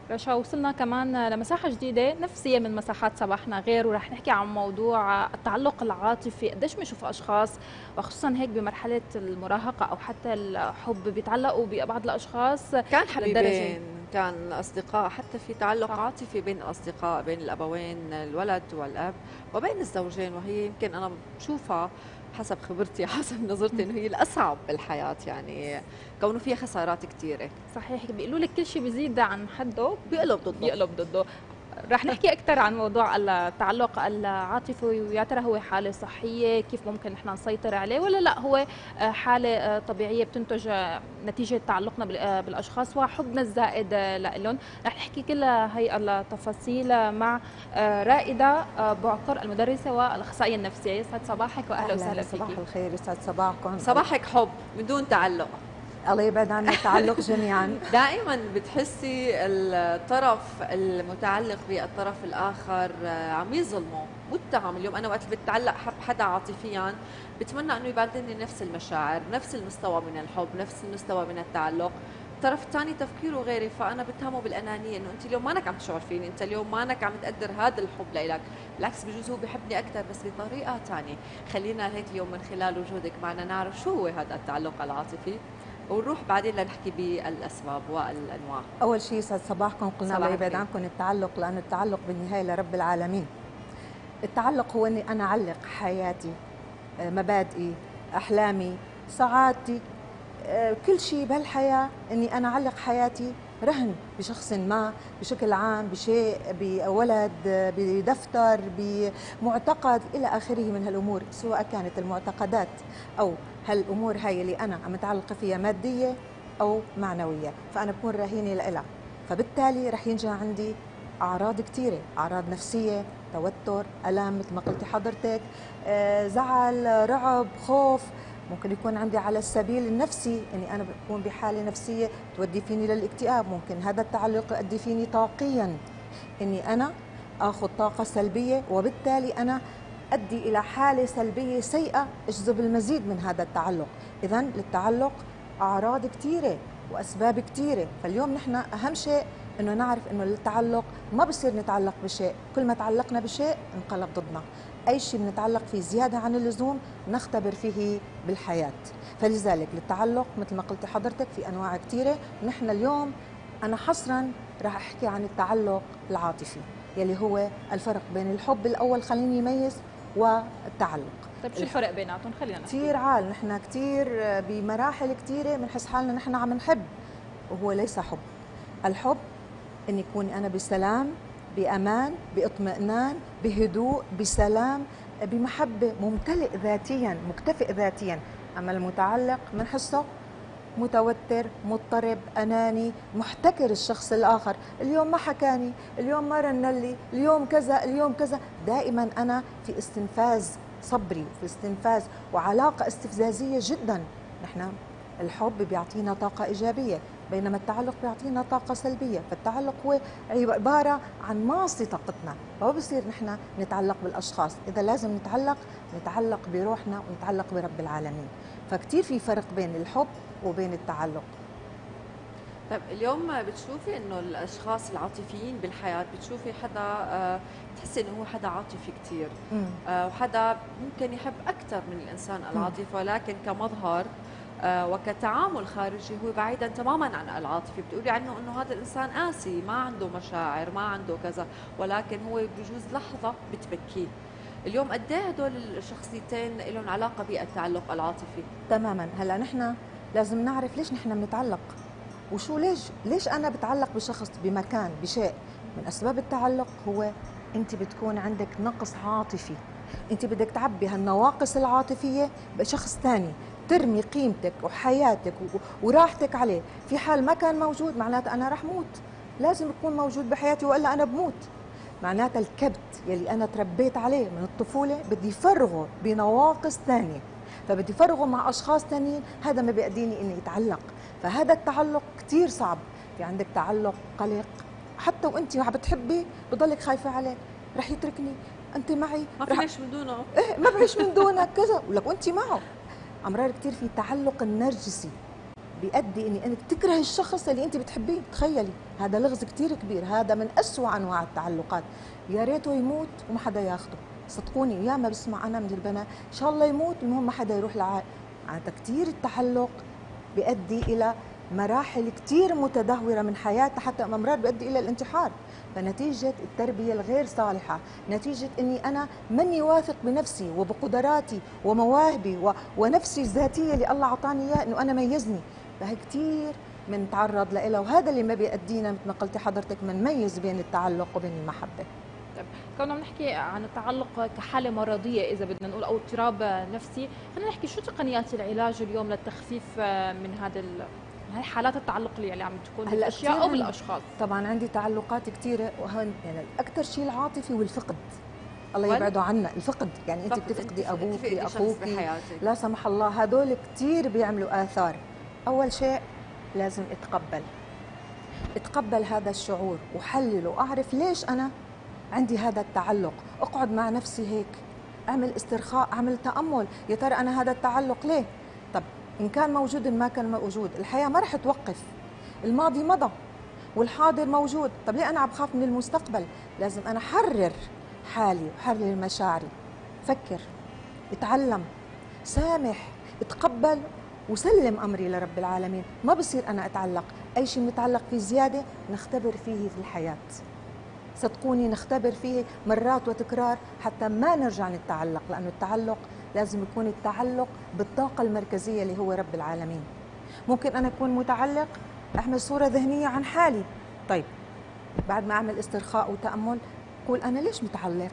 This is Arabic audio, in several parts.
رشا، وصلنا كمان لمساحة جديدة نفسية من مساحات صباحنا غير، ورح نحكي عن موضوع التعلق العاطفي. قديش بنشوف أشخاص وخصوصا هيك بمرحلة المراهقة أو حتى الحب بيتعلقوا ببعض الأشخاص كان للدرجة. حبيبين، كان أصدقاء، حتى في تعلق صح. عاطفي بين الأصدقاء، بين الأبوين، الولد والأب، وبين الزوجين، وهي يمكن أنا بشوفها حسب خبرتي حسب نظرتي إنه هي الأصعب بالحياة، يعني كونه فيها خسارات كثيرة. صحيح، بيقولوا لك كل شيء بيزيد عن حده بيقلب ضده. بيقلب ضده. رح نحكي أكثر عن موضوع التعلق العاطفي، ويا ترى هو حالة صحية كيف ممكن نحن نسيطر عليه، ولا لا هو حالة طبيعية بتنتج نتيجة تعلقنا بالأشخاص وحبنا الزائد لهم. رح نحكي كل هي التفاصيل مع رائدة بعقر، المدرسة والأخصائية النفسية. يسعد صباحك وأهلا وسهلا صباح فيكي. الخير، يسعد صباحكم. صباحك حب من دون تعلق. الله يبعد عنا التعلق جميعا. دائما بتحسي الطرف المتعلق بالطرف الاخر عم يظلمه، متهم. اليوم انا وقت بتعلق حدا عاطفيا بتمنى انه يبادلني نفس المشاعر، نفس المستوى من الحب، نفس المستوى من التعلق. الطرف الثاني تفكيره غيري، فانا بتهمه بالانانيه، انه انت اليوم مانك عم تشعر فيني، انت اليوم مانك عم تقدر هذا الحب لإلك، بالعكس بجوز هو بيحبني اكثر بس بطريقه ثانيه. خلينا هيك اليوم من خلال وجودك معنا نعرف شو هو هذا التعلق العاطفي، ونروح بعدين لنحكي بالاسباب والانواع. اول شيء يسعد صباحكم. قلنا صباح الله يبعد الخير. عنكم التعلق، لان التعلق بالنهايه لرب العالمين. التعلق هو اني انا اعلق حياتي، مبادئي، احلامي، سعادتي، كل شيء بهالحياه، اني انا اعلق حياتي رهن بشخص ما، بشكل عام، بشيء، بولد، بدفتر، بمعتقد الى اخره من هالامور، سواء كانت المعتقدات او هالامور هاي اللي انا عم اتعلق فيها ماديه او معنويه، فانا بكون رهينه لها. فبالتالي رح ينجا عندي اعراض كثيره، اعراض نفسيه، توتر، الام مثل ما قلتي حضرتك، زعل، رعب، خوف. ممكن يكون عندي على السبيل النفسي اني انا بكون بحاله نفسيه تودي فيني للاكتئاب. ممكن هذا التعلق يؤدي فيني طاقيا اني انا اخذ طاقه سلبيه، وبالتالي انا ادي الى حاله سلبيه سيئه اجذب المزيد من هذا التعلق. اذا للتعلق اعراض كثيره واسباب كثيره، فاليوم نحن اهم شيء انه نعرف انه التعلق ما بصير نتعلق بشيء، كل ما تعلقنا بشيء انقلب ضدنا. اي شيء بنتعلق فيه زياده عن اللزوم نختبر فيه بالحياه. فلذلك للتعلق مثل ما قلت حضرتك في انواع كثيره. نحن اليوم انا حصرا راح احكي عن التعلق العاطفي يلي هو الفرق بين الحب الاول، خليني يميز، والتعلق. طيب شو الفرق بيناتهم؟ خلينا نحكي. كثير عال، نحن كثير بمراحل كثيره بنحس حالنا نحن عم نحب، وهو ليس حب. الحب ان يكون انا بسلام، بامان، باطمئنان، بهدوء، بسلام، بمحبه، ممتلئ ذاتيا، مكتفئ ذاتيا. اما المتعلق بنحسه متوتر، مضطرب، اناني، محتكر الشخص الاخر. اليوم ما حكاني، اليوم ما رنلي، اليوم كذا، اليوم كذا. دائما انا في استنفاذ صبري، في استنفاذ وعلاقه استفزازيه جدا. نحن الحب بيعطينا طاقه ايجابيه، بينما التعلق بيعطينا طاقه سلبيه. فالتعلق هو عباره عن ماصي طاقتنا، فما بصير نحن نتعلق بالاشخاص. اذا لازم نتعلق، نتعلق بروحنا ونتعلق برب العالمين. فكتير في فرق بين الحب وبين التعلق. طيب اليوم بتشوفي انه الاشخاص العاطفيين بالحياه، بتشوفي حدا تحسي انه هو حدا عاطفي كثير، وحدا ممكن يحب اكثر من الانسان العاطفي، ولكن كمظهر وكتعامل خارجي هو بعيدا تماما عن العاطفي. بتقولي عنه انه هذا الانسان قاسي، ما عنده مشاعر، ما عنده كذا، ولكن هو بجوز لحظه بتبكيه. اليوم قد ايه هدول الشخصيتين لهم علاقه بالتعلق العاطفي؟ تماما. هلا نحن لازم نعرف ليش نحن بنتعلق، وشو ليش انا بتعلق بشخص، بمكان، بشيء. من اسباب التعلق هو انت بتكون عندك نقص عاطفي، انت بدك تعبي هالنواقص العاطفيه بشخص ثاني، ترمي قيمتك وحياتك وراحتك عليه. في حال ما كان موجود معناته انا رح موت، لازم يكون موجود بحياتي والا انا بموت. معناتها الكبت يلي انا تربيت عليه من الطفوله بدي فرغه بنواقص ثانيه، فبدي فرغه مع اشخاص ثانيين، هذا ما بيأديني اني اتعلق. فهذا التعلق كثير صعب. في عندك تعلق قلق، حتى وانت عم بتحبي بضلك خايفه عليه، رح يتركني، انت معي، ما فيناش من دونه. إيه ما بعيش من دونك كذا، ولك وانت معه. امرار كثير في تعلق النرجسي، بيؤدي اني انك تكرهي الشخص اللي انت بتحبيه. تخيلي، هذا لغز كثير كبير، هذا من أسوأ انواع التعلقات. يا ريته يموت وما حدا ياخده. صدقوني يا ما بسمع انا من البنات ان شاء الله يموت المهم ما حدا يروح هذا كثير التعلق بيؤدي الى مراحل كثير متدهوره من حياتها، حتى امراض بيؤدي الى الانتحار. فنتيجه التربيه الغير صالحه، نتيجه اني انا ماني واثق بنفسي وبقدراتي ومواهبي ونفسي الذاتيه اللي الله اعطاني اياه، انه انا ميزني. فهي كثير بنتعرض لها، وهذا اللي ما بيأدينا مثل ما قلتي حضرتك بنميز بين التعلق وبين المحبه. طيب كنا بنحكي عن التعلق كحاله مرضيه اذا بدنا نقول او اضطراب نفسي، خلينا نحكي شو تقنيات العلاج اليوم للتخفيف من هاي حالات التعلق اللي عم تكون بالاشياء او بالاشخاص؟ طبعا عندي تعلقات كثيره، وهن يعني اكثر شيء العاطفي والفقد. الله يبعده عنا الفقد، يعني انت بتفقدي ابوك اخوك لا سمح الله، هدول كثير بيعملوا اثار. اول شيء لازم اتقبل هذا الشعور وحلله واعرف ليش انا عندي هذا التعلق. اقعد مع نفسي هيك، اعمل استرخاء، اعمل تامل، يا ترى انا هذا التعلق ليه؟ طب ان كان موجود إن ما كان موجود، الحياه ما رح توقف، الماضي مضى والحاضر موجود. طب ليه انا عم بخاف من المستقبل؟ لازم انا حرر حالي وحرر مشاعري. فكر، اتعلم، سامح، اتقبل وسلم امري لرب العالمين. ما بصير انا اتعلق، اي شيء متعلق فيه زياده نختبر فيه في الحياه. صدقوني نختبر فيه مرات وتكرار حتى ما نرجع نتعلق، لانه التعلق لازم يكون التعلق بالطاقه المركزيه اللي هو رب العالمين. ممكن انا اكون متعلق، اعمل صوره ذهنيه عن حالي. طيب بعد ما اعمل استرخاء وتامل قول انا ليش متعلق؟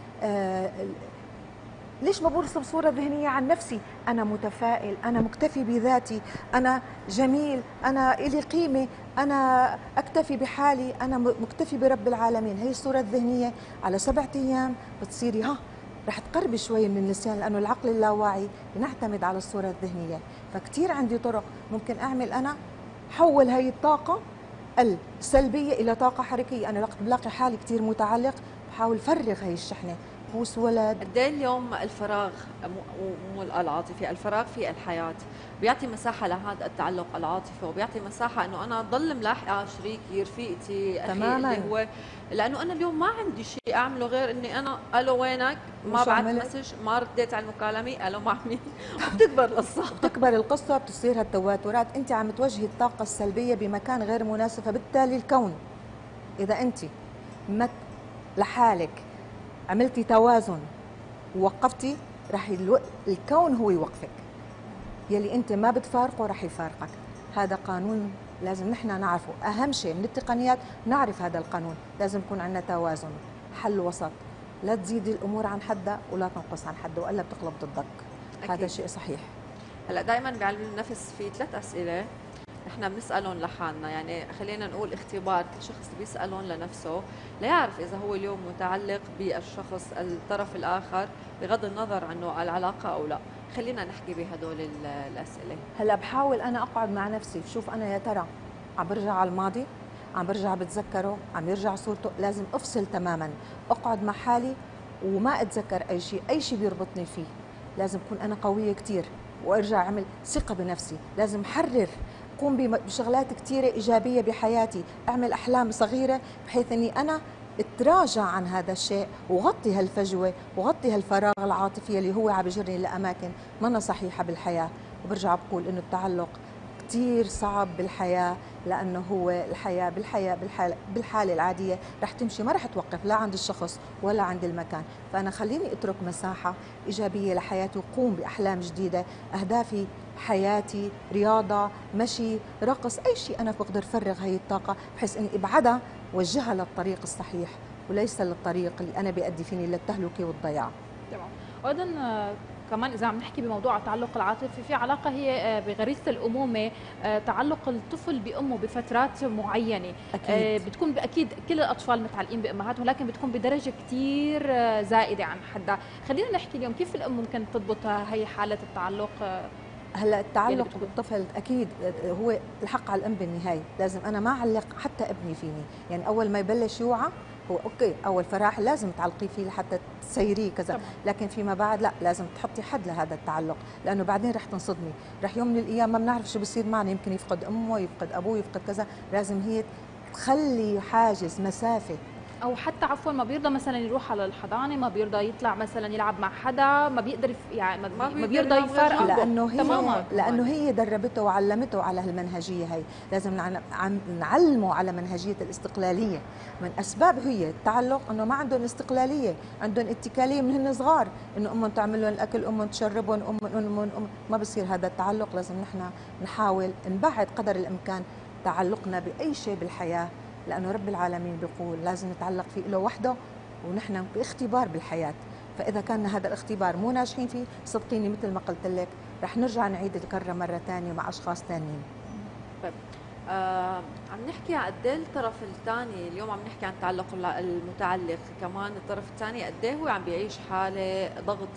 ليش ما برسم صورة ذهنية عن نفسي؟ أنا متفائل، أنا مكتفي بذاتي، أنا جميل، أنا إلي قيمة، أنا أكتفي بحالي، أنا مكتفي برب العالمين. هي الصورة الذهنية على 7 أيام بتصيري رح تقربي شوي من اللسان، لأنه العقل اللاواعي بنعتمد على الصورة الذهنية. فكتير عندي طرق ممكن أعمل أنا حول هي الطاقة السلبية إلى طاقة حركية. أنا بلاقي حالي كتير متعلق، بحاول فرغ هي الشحنة. بوس ولد. قد ايه اليوم الفراغ مو العاطفي، الفراغ في الحياه بيعطي مساحه لهذا التعلق العاطفي، وبيعطي مساحه انه انا ضل ملاحقه شريكي رفيقتي اخي اللي هو، لانه انا اليوم ما عندي شيء اعمله غير اني انا الو وينك، ما بعت مسج، ما رديت على المكالمه، الو مع مين. وبتكبر القصه بتكبر القصه، بتصير هالتواترات. انت عم توجهي الطاقه السلبيه بمكان غير مناسب، فبالتالي الكون اذا انت لحالك عملتي توازن ووقفتي، رح الكون هو يوقفك. يلي انت ما بتفارقه رح يفارقك. هذا قانون لازم نحن نعرفه. اهم شيء من التقنيات نعرف هذا القانون. لازم يكون عندنا توازن، حل وسط، لا تزيدي الامور عن حدها ولا تنقص عن حدها، والا بتقلب ضدك. هذا شيء صحيح. هلا دائما بعلم النفس في 3 اسئله نحن بنسالهم لحالنا، يعني خلينا نقول اختبار كل شخص بيسالهم لنفسه ليعرف اذا هو اليوم متعلق بالشخص الطرف الاخر بغض النظر عنه العلاقه او لا. خلينا نحكي بهدول الاسئله. هلا بحاول انا اقعد مع نفسي، شوف انا يا ترى عم برجع على الماضي، عم برجع بتذكره، عم يرجع صورته. لازم افصل تماما، اقعد مع حالي وما اتذكر اي شيء بيربطني فيه. لازم اكون انا قويه كثير وارجع اعمل ثقه بنفسي. لازم حرر، قوم بشغلات كثيرة إيجابية بحياتي، أعمل أحلام صغيرة بحيث أني أنا اتراجع عن هذا الشيء وغطي هالفجوة وغطي هالفراغ العاطفي اللي هو عم بيجرني لأماكن ما صحيحة بالحياة. وبرجع بقول إنه التعلق كثير صعب بالحياة، لأنه هو الحياة بالحالة العادية رح تمشي، ما رح توقف لا عند الشخص ولا عند المكان. فأنا خليني أترك مساحة إيجابية لحياتي وقوم بأحلام جديدة. أهدافي حياتي، رياضة، مشي، رقص، أي شيء أنا بقدر فرغ هي الطاقة بحيث أني أبعدها وجهها للطريق الصحيح وليس للطريق اللي أنا بيؤدي فيني للتهلكة والضياع. تمام. وأيضا كمان إذا عم نحكي بموضوع التعلق العاطفي، في علاقة هي بغريزة الأمومة، تعلق الطفل بأمه بفترات معينة. أكيد. بتكون أكيد كل الأطفال متعلقين بأمهاتهم، لكن بتكون بدرجة كتير زائدة عن حدها. خلينا نحكي اليوم كيف الأم ممكن تضبط هي حالة التعلق. هلا التعلق بالطفل اكيد هو الحق على الام بالنهايه. لازم انا ما اعلق حتى ابني فيني، يعني اول ما يبلش يوعى هو اوكي اول فراح لازم تعلقي فيه لحتى تسيريه كذا طبعاً. لكن فيما بعد لا، لازم تحطي حد لهذا التعلق، لانه بعدين رح تنصدمي، رح يوم من الايام ما بنعرف شو بصير معنا، يمكن يفقد امه، يفقد ابوه، يفقد كذا. لازم هي تخلي حاجز مسافه. او حتى عفوا ما بيرضى مثلا يروح على الحضانه، ما بيرضى يطلع مثلا يلعب مع حدا، ما بيقدر يعني ما بيرضى يفارق لانه هي دربته وعلمته على هالمنهجيه هي. لازم نعلمه على منهجيه الاستقلاليه. من اسباب هي التعلق انه ما عندهم استقلاليه، عندهم اتكاليه من هن صغار، انه امهم تعمل لهم الاكل، امهم تشربهم، امهم ما بصير هذا التعلق. لازم نحن نحاول نبعد قدر الامكان تعلقنا باي شيء بالحياه، لأنه رب العالمين بيقول لازم نتعلق فيه له وحده، ونحن باختبار بالحياة. فإذا كان هذا الاختبار مو ناجحين فيه، صدقيني مثل ما قلت لك رح نرجع نعيد الكرة مرة ثانية مع أشخاص ثانيين. طيب عم نحكي عن قد ايه الطرف الثاني، اليوم عم نحكي عن التعلق المتعلق، كمان الطرف الثاني قد ايه هو عم بيعيش حالة ضغط،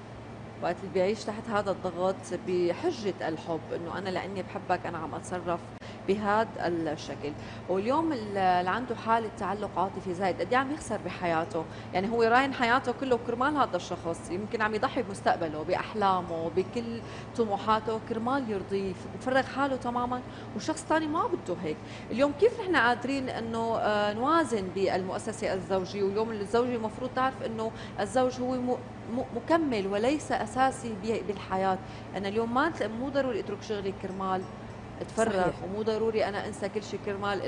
وقت اللي بيعيش تحت هذا الضغط بحجة الحب، انه انا لاني بحبك انا عم اتصرف بهذا الشكل. واليوم اللي عنده حالة تعلق عاطفي زايد قد ايه عم يخسر بحياته، يعني هو راين حياته كله كرمال هذا الشخص، يمكن عم يضحي بمستقبله، باحلامه، بكل طموحاته كرمال يرضيه، بفرغ حاله تماما، وشخص ثاني ما بده هيك. اليوم كيف نحن قادرين انه نوازن بالمؤسسة الزوجية؟ واليوم الزوجة المفروض تعرف انه الزوج هو مكمل وليس اساسي بالحياه. انا اليوم مو ضروري اترك شغلي كرمال اتفرغ، صحيح. ومو ضروري انا انسى كل شيء كرمال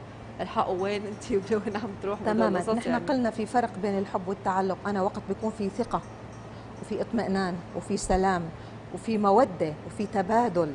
الحق وين انت وين عم تروح. تماما. نحن يعني قلنا في فرق بين الحب والتعلق. انا وقت بيكون في ثقه وفي اطمئنان وفي سلام وفي موده وفي تبادل،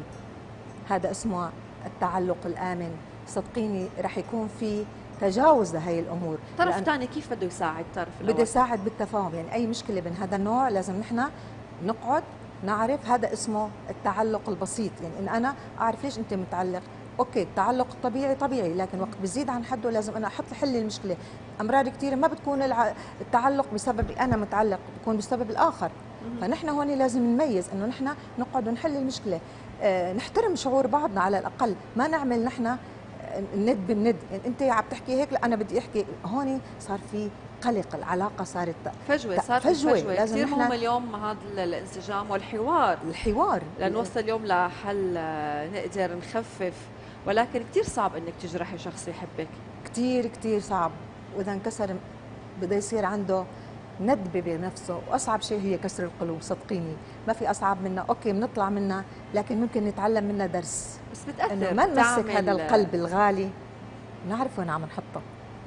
هذا اسمه التعلق الامن. صدقيني رح يكون في تجاوز لهي الامور. طرف ثاني كيف بده يساعد طرف الاول؟ بده يساعد بالتفاهم، يعني اي مشكله من هذا النوع لازم نحن نقعد نعرف. هذا اسمه التعلق البسيط، يعني ان انا اعرف ليش انت متعلق. اوكي التعلق الطبيعي طبيعي، لكن وقت بزيد عن حده لازم انا احط حل المشكله. امرار كثيره ما بتكون التعلق بسبب انا متعلق، بتكون بسبب الاخر. فنحن هون لازم نميز انه نحن نقعد ونحل المشكله. نحترم شعور بعضنا على الاقل، ما نعمل نحن الند بالند، يعني انت عم تحكي هيك لا انا بدي احكي. هون صار في قلق، العلاقه صارت فجوه، صار فجوه. لازم كثير مهم اليوم هذا الانسجام والحوار، لنوصل اليوم لحل نقدر نخفف. ولكن كثير صعب انك تجرحي شخص يحبك، كثير كثير صعب، واذا انكسر بده يصير عنده ندبه بنفسه، واصعب شيء هي كسر القلوب. صدقيني ما في اصعب منها. اوكي بنطلع منها، لكن ممكن نتعلم منها درس، بس بتاثر انه ما نمسك هذا القلب الغالي، نعرف وين عم نحطه.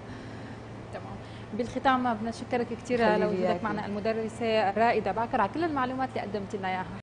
تمام. بالختام بدنا نشكرك كثير لوجودك معنا المدرسه رائده باكر على كل المعلومات اللي قدمت لنا اياها.